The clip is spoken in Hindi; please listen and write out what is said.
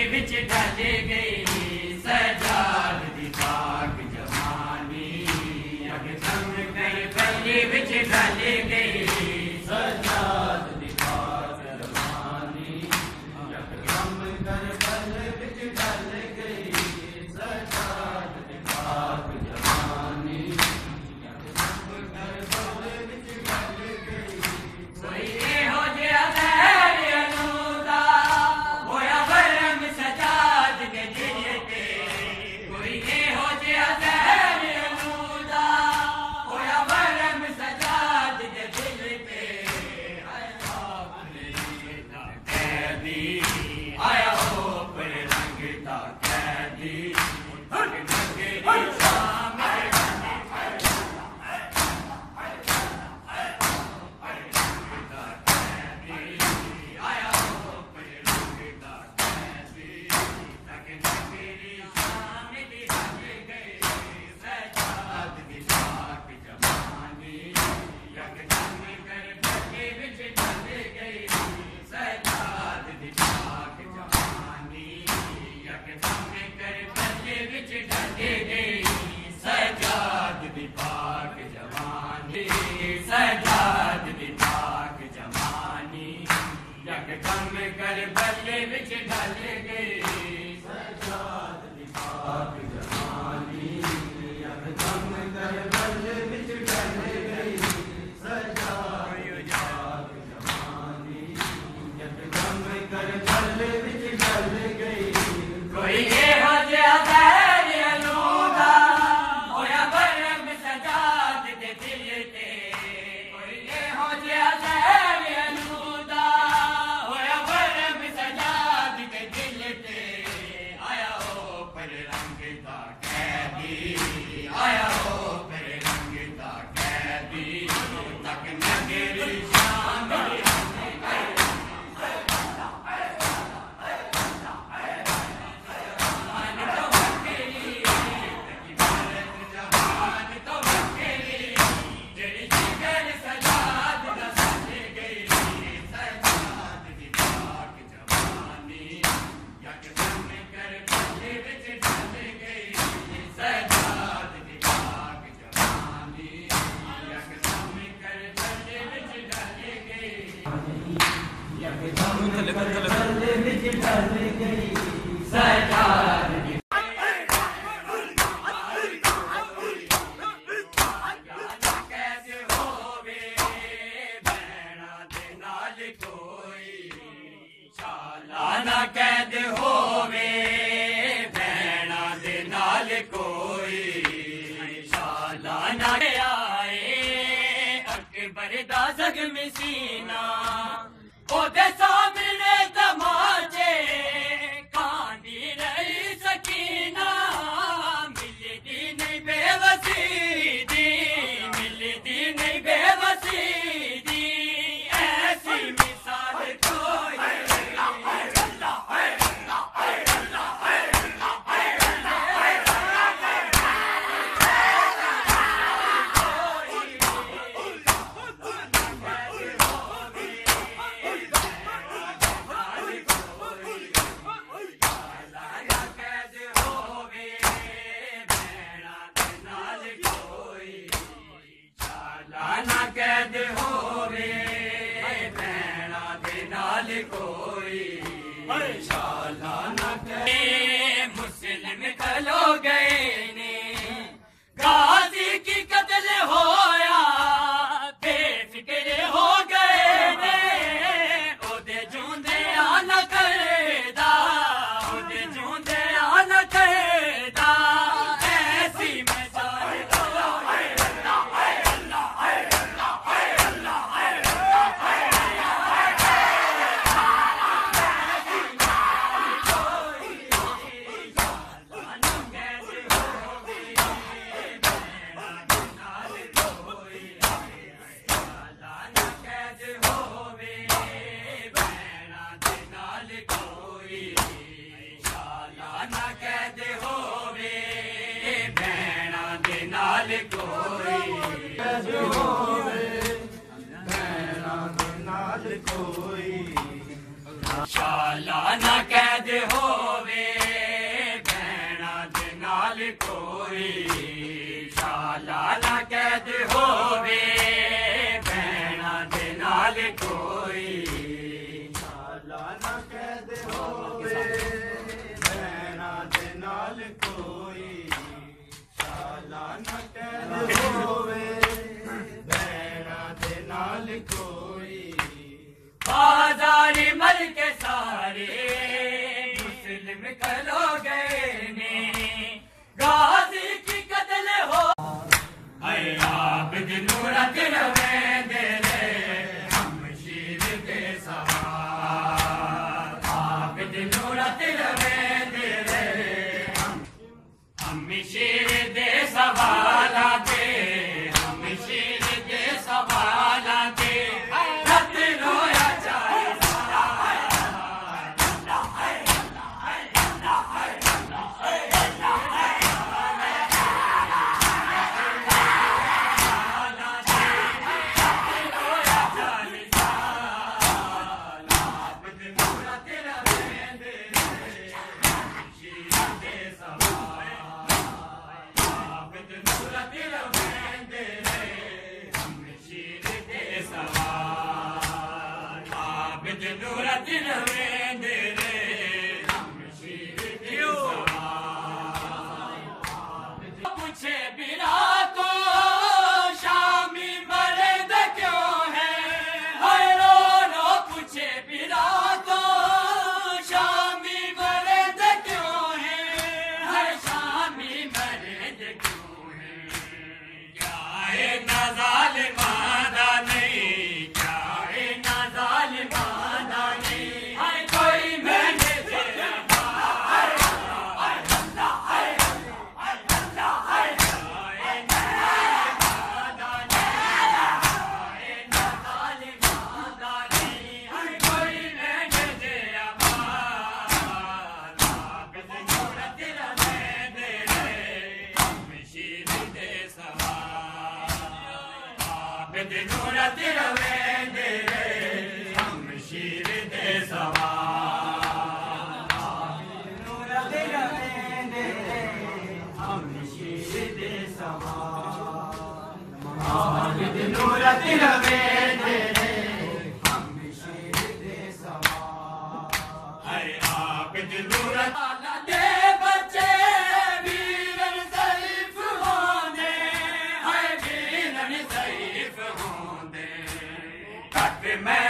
विच ढल गई सजाद दी पाक जवानी यकदम कर पल्ले विच ढल गई सजाद दी पाक जवानी यकदम कर पल्ले विच ढल गई सजाद दी पाक जवानी यकदम कर पल्ले विच ढल गई कोई हो जिया सजाद दी पाक जवानी सजाद दी पाक जवानी यकदम कर बल्ले विच ढल गई सजाद दी पाक जवानी यकदम कर बल्ले विच ढल गई सजाद दी पाक जवानी यकदम कर बल्ले विच ढल गई कोई ये हो जाता आया हो फिर रंगता कैदी तक नगरी शामिल ना कैद होवे भैणा दे नाल कोई शाला ना आए अकबर दा ज़ख्मी सीना ओदे सामने तमाचे कांदी रही सकीना मिलदी नहीं बेवसी दी मिलदी नहीं बेवसी दी ऐसी मिसाल कोई ना कैद होवे भैणा दे नाल कोई शाला ना कैद मुस्लिम खलो गए ने गाजी की कत्ल होया बेफिक्र हो गए ने ओदे जूंदे आना करदा ओदे जूंदे आना करदा ऐसी मिसाल शाला ना कह कैद होवे भैणा दे नाल कोई शाला ना कैद होवे भैणा दे नाल कोई शाला ना कैद होवे भैणा दे नाल कोई शाला ना कैद होवे भैणा दे नाल कोई बाजारी मल के सारे मुस्लिम खलो गए ने गाजी की कत्ल हो अरे आबिद नूरत रवेंदे रे हम शीर दे सवार आबिद नूरत रवेंदे रे हम शीर दे सवाला दे हम शीर दे सवाला दे पूछे बिना तो शामी मर्द क्यों है हर रो पूछे बिना तो शामी मर्द क्यों है हर शामी मर्द क्यों है क्या है नजाल मादा नहीं क्या है नजाल मादा नहीं हर कोई मैंने नूरत रवेंदे रे हम शीर दे सवार नूरत रवेंदे रे हम शीर दे सवार आबिद नूरत रवेंदे रे हम शीर दे सवार अरे आबिद नूरत दे बच्चे वीरन सैफ होंदे है वीरन सैफ होंदे कट में